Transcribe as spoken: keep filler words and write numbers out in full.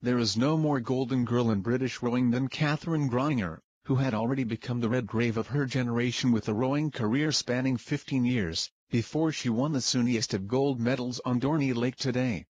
There is no more golden girl in British rowing than Katherine Grainger, who had already become the red grave of her generation with a rowing career spanning fifteen years, before she won the soonest of gold medals on Dorney Lake today.